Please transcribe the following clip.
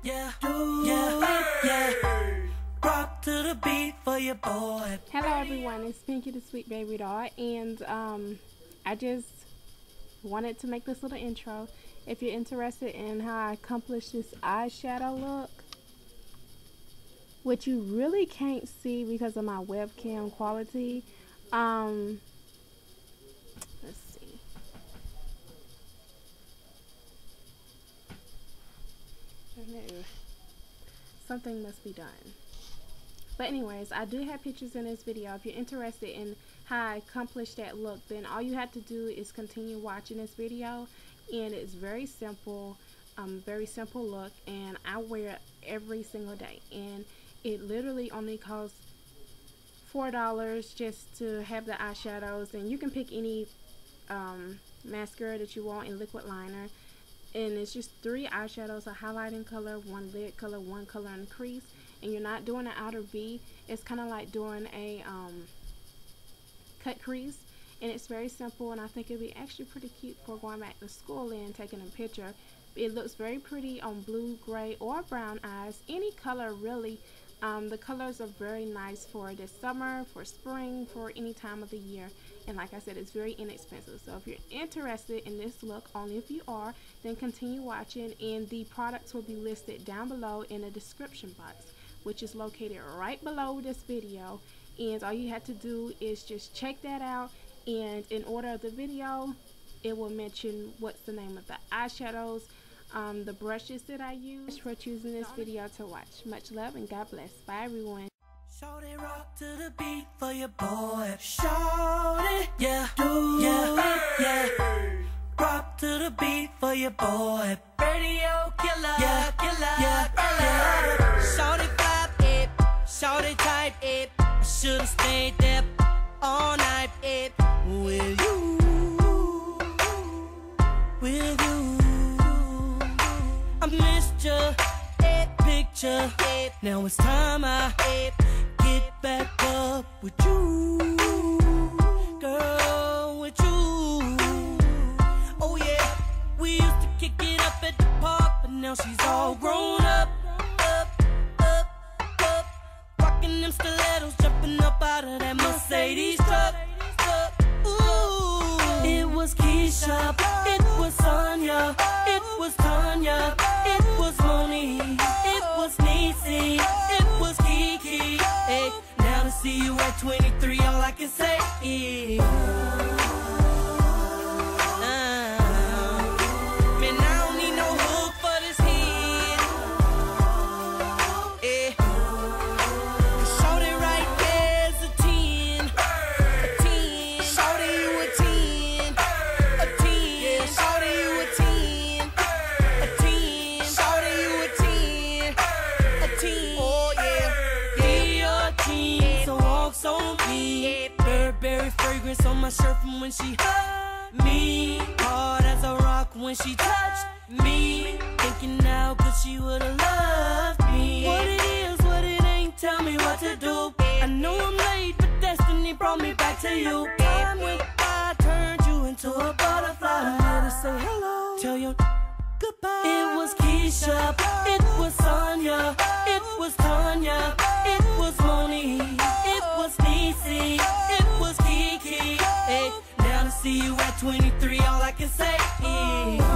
yeah, yeah. Rock to the beat for your boy. Hello everyone, it's Pinky the Sweet Baby Doll, and I just wanted to make this little intro. If you're interested in how I accomplish this eyeshadow look, which you really can't see because of my webcam quality, let's see. Something must be done. But anyways, I do have pictures in this video. If you're interested in how I accomplish that look, then all you have to do is continue watching this video, and it's very simple look, and I wear it every single day, and it literally only costs $4 just to have the eyeshadows, and you can pick any mascara that you want in liquid liner, and it's just 3 eyeshadows: a highlighting color, 1 lid color, 1 color in the crease. And you're not doing an outer V. It's kind of like doing a cut crease, and it's very simple, and I think it'd be actually pretty cute for going back to school and taking a picture. It looks very pretty on blue, gray, or brown eyes, any color really. The colors are very nice for this summer, for spring, for any time of the year. And like I said, it's very inexpensive. So if you're interested in this look, only if you are, then continue watching, and the products will be listed down below in the description box, which is located right below this video. And all you have to do is just check that out, and in order of the video, it will mention what's the name of the eyeshadows, the brushes that I use for choosing this video to watch. Much love and God bless. Bye everyone. Shorty, rock to the beat for your boy. Shorty, yeah, yeah. Rock to the beat for your boy. Radio killer, yeah. Shorty flap it, shorty type it. I should've stayed there all night it. With you. I missed your picture. Now it's time I get back up with you, girl, with you. Oh yeah, we used to kick it up at the park, but now she's all grown up, rocking them stilettos, jumping up out of that Mercedes truck. Ooh, it was Keisha, it was Sonia, it was Tanya, it was Monique, it was Niecy, it was Kiki. Hey, now to see you at 23, all I can say is man, I don't need no hook for this head. Shorty right there's a 10, Shorty you a 10, a 10, Shorty you a 10, a 10, Shorty you a 10, a 10. Oh yeah, your team, so walks on me. Burberry fragrance on my shirt from when she hugged me. Hard as a rock when she touched me. Thinking now cause she would've loved me. What it is, what it ain't, tell me what to do. I know I'm late, but destiny brought me back to you. Time went by, turned you into a butterfly. I'm here to say hello, tell you goodbye. It was Keisha, it was Sonia, it was Tanya, it was Monique, it was Niecy, it was Kiki. Hey, now to see you at 23, all I can say is